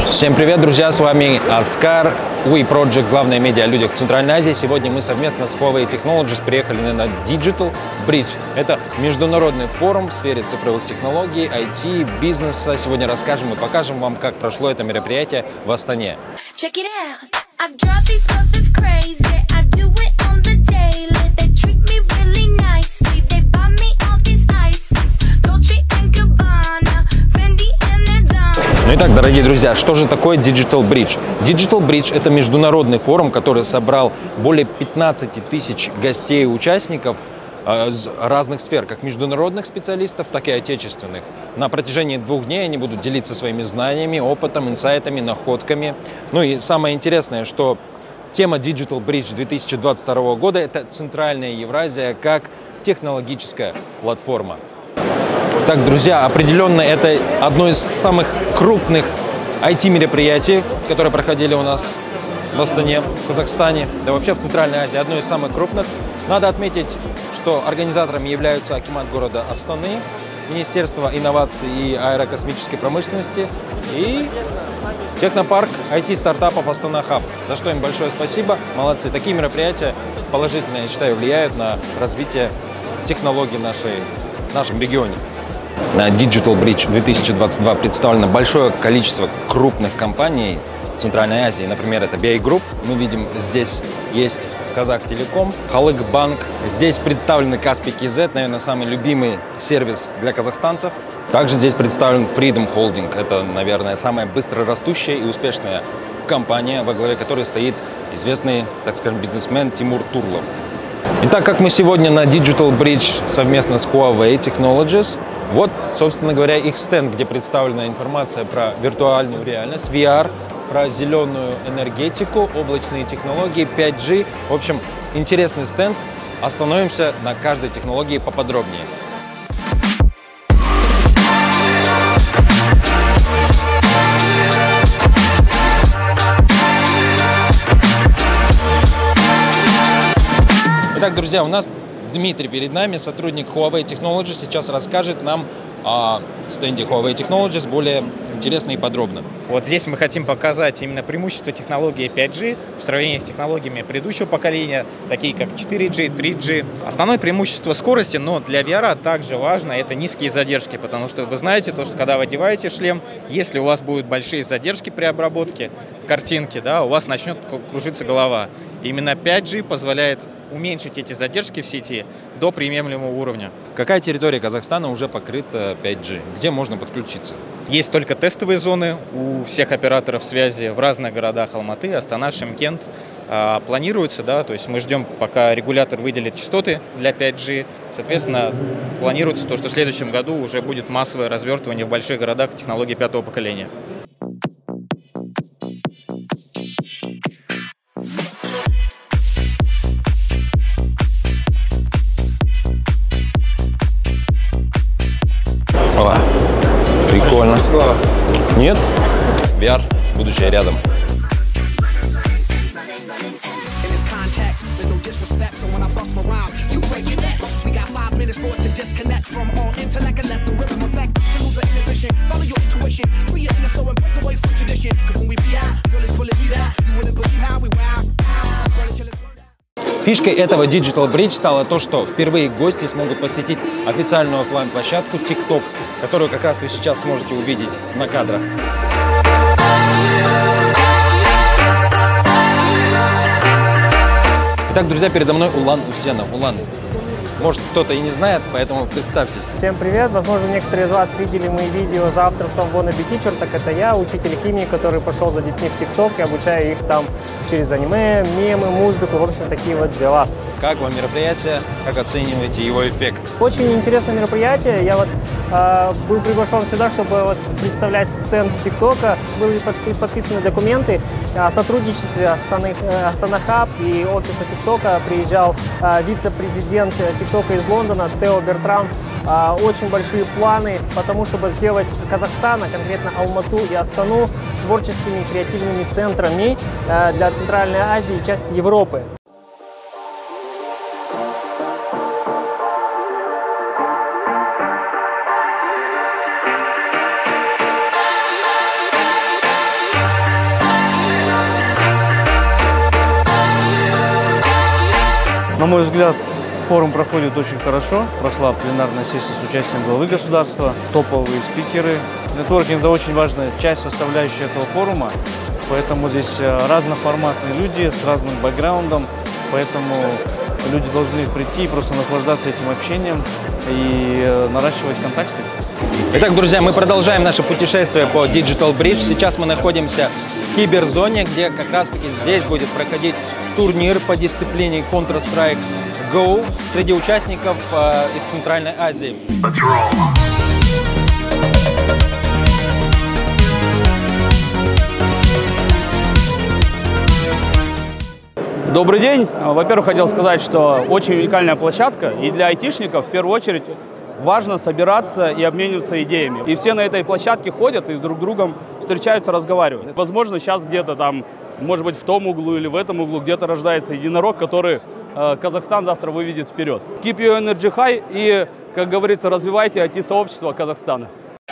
Всем привет, друзья! С вами Оскар, We Project, главная медиа о людях в Центральной Азии. Сегодня мы совместно с Huawei Technologies приехали на Digital Bridge. Это международный форум в сфере цифровых технологий, IT, бизнеса. Сегодня расскажем и покажем вам, как прошло это мероприятие в Астане. Ну итак, дорогие друзья, что же такое Digital Bridge? Digital Bridge – это международный форум, который собрал более 15 тысяч гостей и участников из разных сфер, как международных специалистов, так и отечественных. На протяжении 2 дней они будут делиться своими знаниями, опытом, инсайтами, находками. Ну и самое интересное, что тема Digital Bridge 2022 года – это Центральная Евразия как технологическая платформа. Так, друзья, определенно это одно из самых крупных IT-мероприятий, которые проходили у нас в Астане, в Казахстане, да вообще в Центральной Азии, одно из самых крупных. Надо отметить, что организаторами являются акимат города Астаны, Министерство инноваций и аэрокосмической промышленности и технопарк IT-стартапов Астана Хаб, за что им большое спасибо. Молодцы. Такие мероприятия положительно, я считаю, влияют на развитие технологий в нашем регионе. На Digital Bridge 2022 представлено большое количество крупных компаний в Центральной Азии. Например, это BI Group. Мы видим, здесь есть Казахтелеком, Халык Банк. Здесь представлены Каспий KZ, наверное, самый любимый сервис для казахстанцев. Также здесь представлен Freedom Holding. Это, наверное, самая быстрорастущая и успешная компания, во главе которой стоит известный, так скажем, бизнесмен Тимур Турлов. Итак, как мы сегодня на Digital Bridge совместно с Huawei Technologies, вот, собственно говоря, их стенд, где представлена информация про виртуальную реальность, VR, про зеленую энергетику, облачные технологии, 5G. В общем, интересный стенд. Остановимся на каждой технологии поподробнее. Итак, друзья, у нас Дмитрий перед нами, сотрудник Huawei Technologies, сейчас расскажет нам о стенде Huawei Technologies более интересно и подробно. Вот здесь мы хотим показать именно преимущество технологии 5G в сравнении с технологиями предыдущего поколения, такие как 4G, 3G. Основное преимущество скорости, но для VR также важно, это низкие задержки, потому что вы знаете, что когда вы одеваете шлем, если у вас будут большие задержки при обработке картинки, да, у вас начнет кружиться голова. Именно 5G позволяет уменьшить эти задержки в сети до приемлемого уровня. Какая территория Казахстана уже покрыта 5G? Где можно подключиться? Есть только тестовые зоны у всех операторов связи в разных городах Алматы, Астана, Шымкент. Планируется, да, то есть мы ждем, пока регулятор выделит частоты для 5G. Соответственно, планируется то, что в следующем году уже будет массовое развертывание в больших городах технологий 5-го поколения. Прикольно. Нет? VR, будущее рядом. Фишкой этого Digital Bridge стало то, что впервые гости смогут посетить официальную офлайн-площадку TikTok, которую как раз вы сейчас сможете увидеть на кадрах. Итак, друзья, передо мной Улан Усенов. Улан, может, кто-то и не знает, поэтому представьтесь. Всем привет! Возможно, некоторые из вас видели мои видео за авторством Wanna Be Teacher. Так это я, учитель химии, который пошел за детьми в ТикТок и обучаю их там через аниме, мемы, музыку, в общем, такие вот дела. Как вам мероприятие? Как оцениваете его эффект? Очень интересное мероприятие. Я вот был приглашен сюда, чтобы представлять стенд ТикТока. Были подписаны документы о сотрудничестве Астана Хаб и офиса ТикТока. Приезжал вице-президент ТикТока из Лондона Тео Бертрам. Очень большие планы по тому, чтобы сделать Казахстан, а конкретно Алмату и Астану, творческими и креативными центрами для Центральной Азии и части Европы. мой взгляд, форум проходит очень хорошо. Прошла пленарная сессия с участием главы государства, топовые спикеры. Нетворкинг – это очень важная часть, составляющая этого форума. Поэтому здесь разноформатные люди с разным бэкграундом. Поэтому люди должны прийти и просто наслаждаться этим общением и наращивать контакты. Итак, друзья, мы продолжаем наше путешествие по Digital Bridge. Сейчас мы находимся в киберзоне, где как раз-таки здесь будет проходить турнир по дисциплине Counter-Strike Go среди участников из Центральной Азии. Добрый день. Во-первых, хотел сказать, что очень уникальная площадка, и для айтишников в первую очередь важно собираться и обмениваться идеями. И все на этой площадке ходят и с друг другом встречаются, разговаривают. Возможно, сейчас где-то там, может быть, в том углу или в этом углу где-то рождается единорог, который Казахстан завтра выведет вперед. Keep your energy high и, как говорится, развивайте IT-сообщество Казахстана.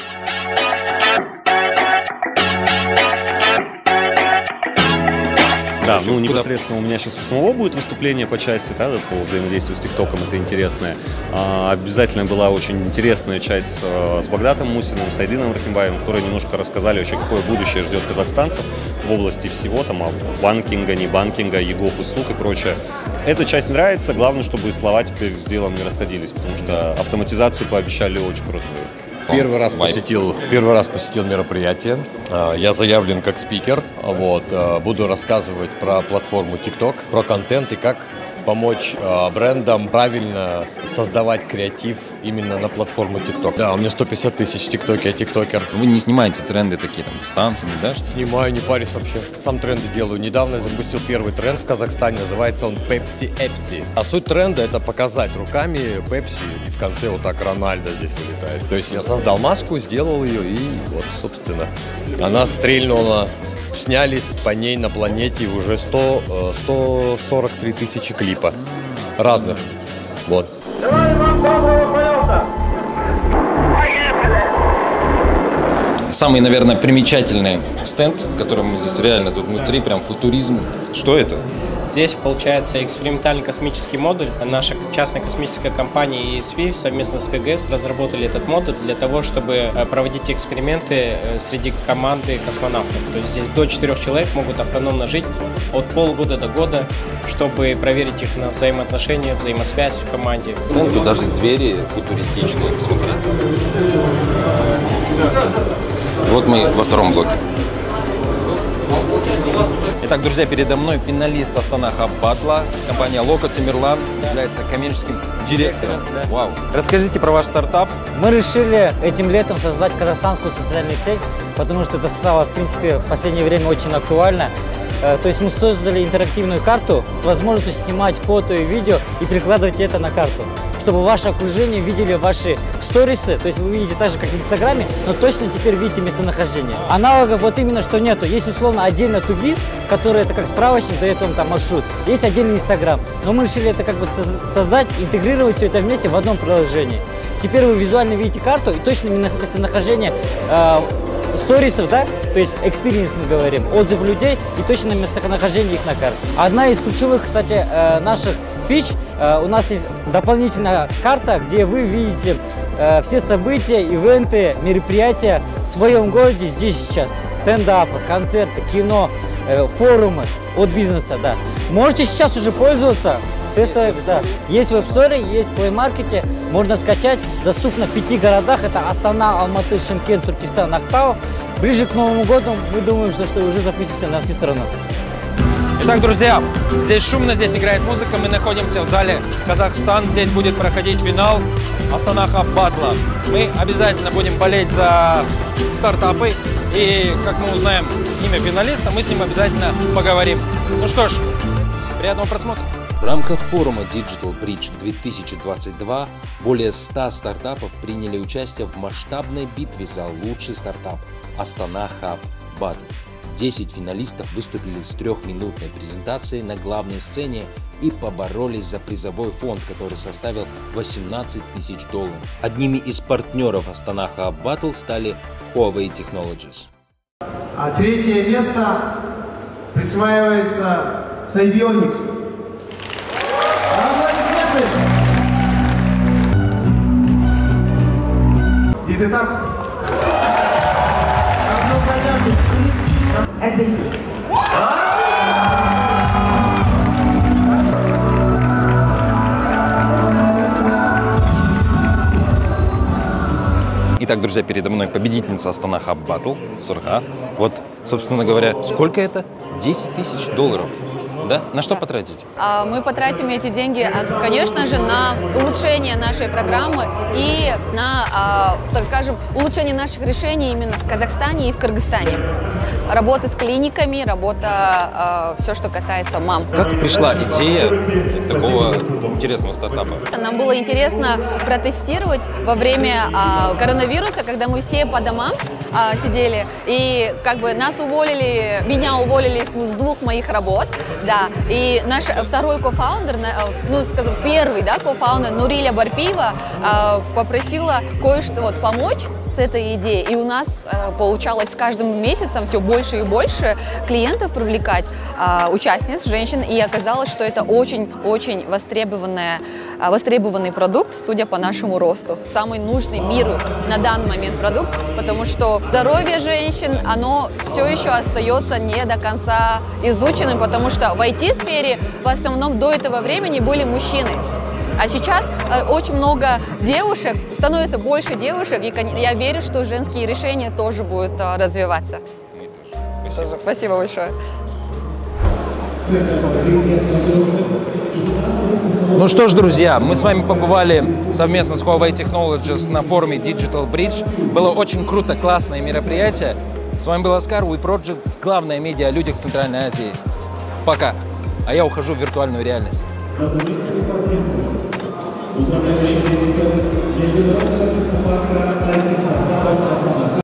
Да, ну непосредственно у меня сейчас у самого будет выступление по части, да, по взаимодействию с ТикТоком, это интересное. Обязательно была очень интересная часть с Багдатом Мусиным, с Айдином Рахимбаевым, которые немножко рассказали вообще, какое будущее ждет казахстанцев в области всего, там, банкинга, не банкинга, егов, услуг и прочее. Эта часть нравится, главное, чтобы слова теперь с делом не расходились, потому что автоматизацию пообещали очень крутую. Первый раз посетил мероприятие. Я заявлен как спикер. Буду рассказывать про платформу TikTok, про контент и как помочь брендам правильно создавать креатив именно на платформу TikTok. Да, у меня 150 тысяч в ТикТоке, я тиктокер. Вы не снимаете тренды такие там с танцами, да? Снимаю, не парюсь вообще. Сам тренды делаю. Недавно я запустил первый тренд в Казахстане, называется он Pepsi Epsi. А суть тренда — это показать руками Pepsi, и в конце вот так Рональдо здесь вылетает. То есть я создал маску, сделал ее, и вот, собственно, она стрельнула. Снялись по ней на планете уже 143 тысячи клипа разных. Вот. Самый, наверное, примечательный стенд, который мы здесь реально тут внутри, прям футуризм. Что это? Здесь, получается, экспериментальный космический модуль. Наша частная космическая компания ESV совместно с КГС разработали этот модуль для того, чтобы проводить эксперименты среди команды космонавтов. То есть здесь до 4 человек могут автономно жить от полугода до года, чтобы проверить их на взаимоотношения, взаимосвязь в команде. Тут даже двери футуристичные, посмотрите. Вот мы во втором блоке. Итак, друзья, передо мной финалист Астана Хаб Батла. Компания Локо Тимирлан является коммерческим директором. Вау. Расскажите про ваш стартап. Мы решили этим летом создать казахстанскую социальную сеть, потому что это стало, в принципе, в последнее время очень актуально. То есть мы создали интерактивную карту с возможностью снимать фото и видео и прикладывать это на карту, чтобы ваше окружение видели ваши сторисы, то есть вы видите так же, как в Инстаграме, но точно теперь видите местонахождение. Аналогов вот именно что нету. Есть условно отдельно Тугис, который это как справочник, дает вам там маршрут. Есть отдельный Инстаграм, но мы решили это как бы создать, интегрировать все это вместе в одном приложении. Теперь вы визуально видите карту и точно местонахождение сторисов, да, то есть experience мы говорим, отзыв людей и точно местонахождение их на карте. Одна из ключевых, кстати, наших фич, у нас есть дополнительная карта, где вы видите все события, ивенты, мероприятия в своем городе здесь сейчас. Стендапы, концерты, кино, форумы от бизнеса, да. Можете сейчас уже пользоваться. Тесты, да. Есть в App Store, есть в Play Market, можно скачать, доступно в 5 городах, это Астана, Алматы, Шымкент, Туркестан, Актау. Ближе к Новому году мы думаем, что уже запустимся на всю страну. Итак, друзья, здесь шумно, здесь играет музыка, мы находимся в зале Казахстан, здесь будет проходить финал Астана Хаб Батла. Мы обязательно будем болеть за стартапы, и как мы узнаем имя финалиста, мы с ним обязательно поговорим. Ну что ж, приятного просмотра. В рамках форума Digital Bridge 2022 более 100 стартапов приняли участие в масштабной битве за лучший стартап Астана Хаб Батл. 10 финалистов выступили с 3-минутной презентацией на главной сцене и поборолись за призовой фонд, который составил $18 тысяч. Одними из партнеров Астана Хаб Батл стали Huawei Technologies. А третье место присваивается Сайбиониксу. Безэтап. Итак, друзья, передо мной победительница Астана Hub Battle, Сурха. Вот, собственно говоря, сколько это? 10 тысяч долларов. Да? На что потратить? Мы потратим эти деньги, конечно же, на улучшение нашей программы и на, так скажем, улучшение наших решений именно в Казахстане и в Кыргызстане. Работа с клиниками, работа, все, что касается мам. Как пришла идея такого интересного стартапа? Нам было интересно протестировать во время коронавируса, когда мы все по домам сидели, и как бы меня уволили с 2 моих работ, да, и наш второй кофаундер, ну, скажем, первый, да, кофаундер Нуриля Барпиева попросила кое-что вот помочь с этой идеей, и у нас получалось с каждым месяцем все больше и больше клиентов привлекать, участниц, женщин, и оказалось, что это очень-очень востребованный продукт, судя по нашему росту. Самый нужный миру на данный момент продукт, потому что здоровье женщин, оно все еще остается не до конца изученным, потому что в IT-сфере в основном до этого времени были мужчины. А сейчас очень много девушек, становится больше девушек, и я верю, что женские решения тоже будут развиваться. Спасибо. Спасибо большое. Ну что ж, друзья, мы с вами побывали совместно с Huawei Technologies на форуме Digital Bridge. Было очень круто, классное мероприятие. С вами был Оскар, We Project, главное медиа о людях Центральной Азии. Пока. А я ухожу в виртуальную реальность. Управляющий директор международного парка